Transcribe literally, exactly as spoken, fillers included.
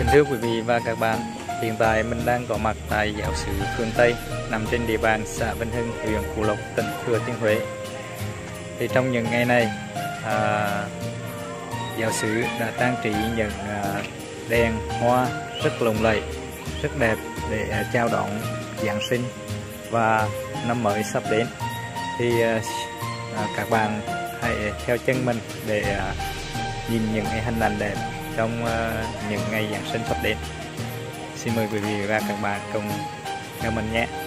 thưa quý vị và các bạn, hiện tại mình đang có mặt tại giáo xứ phương Tây nằm trên địa bàn xã Vinh Hưng, huyện Phú Lộc, tỉnh Thừa Thiên Huế. Thì trong những ngày này, à, giáo xứ đã trang trí những à, đèn hoa rất lộng lẫy, rất đẹp để chào đón Giáng sinh và năm mới sắp đến. Thì à, các bạn hãy theo chân mình để à, nhìn những cái hình ảnh đẹp trong uh, những ngày Giáng sinh sắp đến. Xin mời quý vị và các bạn cùng theo mình nhé.